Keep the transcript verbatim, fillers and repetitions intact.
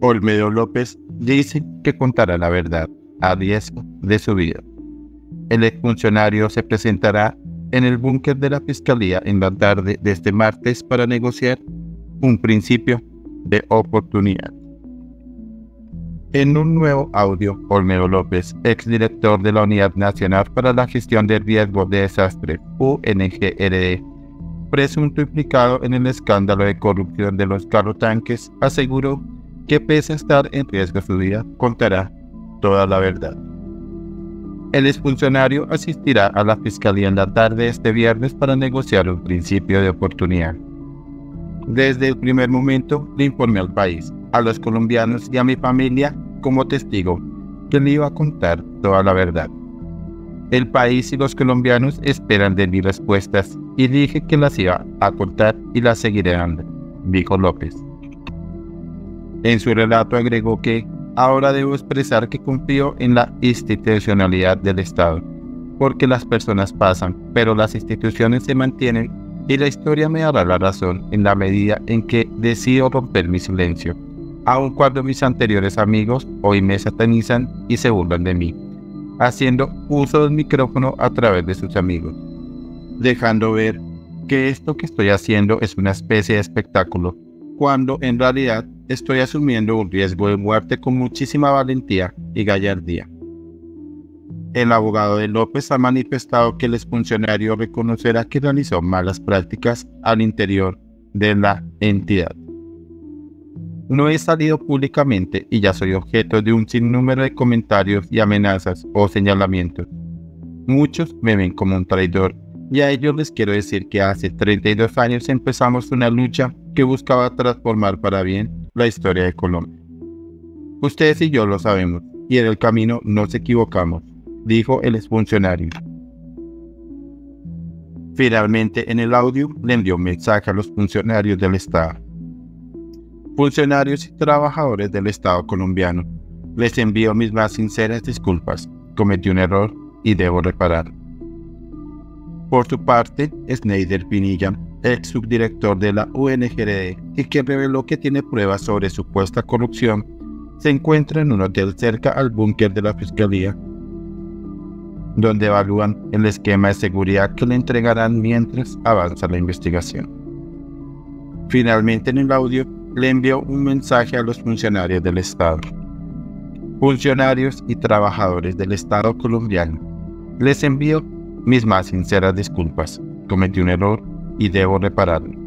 Olmedo López dice que contará la verdad a riesgo de su vida. El exfuncionario se presentará en el búnker de la Fiscalía en la tarde de este martes para negociar un principio de oportunidad. En un nuevo audio, Olmedo López, exdirector de la Unidad Nacional para la Gestión de Riesgos de Desastre, U N G R D, presunto implicado en el escándalo de corrupción de los carrotanques, aseguró que pese a estar en riesgo su vida, contará toda la verdad. El exfuncionario asistirá a la Fiscalía en la tarde de este viernes para negociar un principio de oportunidad. Desde el primer momento le informé al país, a los colombianos y a mi familia como testigo que le iba a contar toda la verdad. El país y los colombianos esperan de mí respuestas y dije que las iba a contar y las seguiré dando, dijo López. En su relato agregó que ahora debo expresar que confío en la institucionalidad del Estado, porque las personas pasan, pero las instituciones se mantienen y la historia me dará la razón en la medida en que decido romper mi silencio, aun cuando mis anteriores amigos hoy me satanizan y se burlan de mí, haciendo uso del micrófono a través de sus amigos, dejando ver que esto que estoy haciendo es una especie de espectáculo, cuando en realidad estoy asumiendo un riesgo de muerte con muchísima valentía y gallardía. El abogado de López ha manifestado que el exfuncionario reconocerá que realizó malas prácticas al interior de la entidad. No he salido públicamente y ya soy objeto de un sinnúmero de comentarios y amenazas o señalamientos. Muchos me ven como un traidor y a ellos les quiero decir que hace treinta y dos años empezamos una lucha que buscaba transformar para bien la historia de Colombia. Ustedes y yo lo sabemos y en el camino nos equivocamos, dijo el exfuncionario. Finalmente, en el audio le envió un mensaje a los funcionarios del Estado. Funcionarios y trabajadores del Estado colombiano, les envío mis más sinceras disculpas. Cometí un error y debo repararlo. Por su parte, Sneider Pinilla, ex subdirector de la U N G R D y que reveló que tiene pruebas sobre supuesta corrupción, se encuentra en un hotel cerca al búnker de la Fiscalía, donde evalúan el esquema de seguridad que le entregarán mientras avanza la investigación. Finalmente, en el audio, le envió un mensaje a los funcionarios del Estado. Funcionarios y trabajadores del Estado colombiano, les envío mis más sinceras disculpas. Cometí un error y debo repararlo.